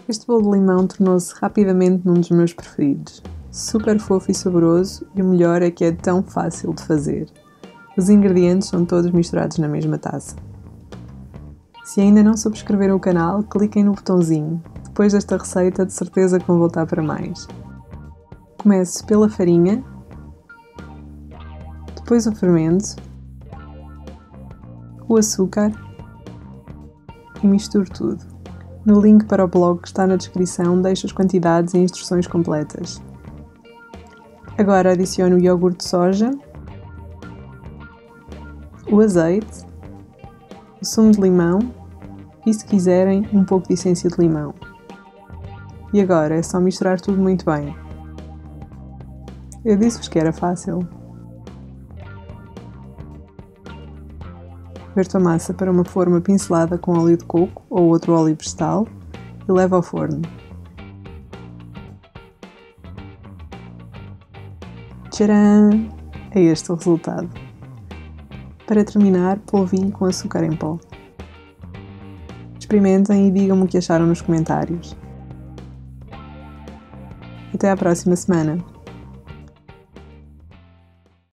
Este bolo de limão tornou-se rapidamente num dos meus preferidos. Super fofo e saboroso, e o melhor é que é tão fácil de fazer. Os ingredientes são todos misturados na mesma taça. Se ainda não subscreveram o canal, cliquem no botãozinho. Depois desta receita, de certeza que vão voltar para mais. Comece pela farinha, depois o fermento, o açúcar e misturo tudo. No link para o blog que está na descrição deixo as quantidades e instruções completas. Agora adiciono o iogurte de soja, o azeite, o sumo de limão e, se quiserem, um pouco de essência de limão. E agora é só misturar tudo muito bem. Eu disse-vos que era fácil. Verto a massa para uma forma pincelada com óleo de coco ou outro óleo vegetal e levo ao forno. Tcharam! É este o resultado. Para terminar, polvilho com açúcar em pó. Experimentem e digam-me o que acharam nos comentários. Até à próxima semana!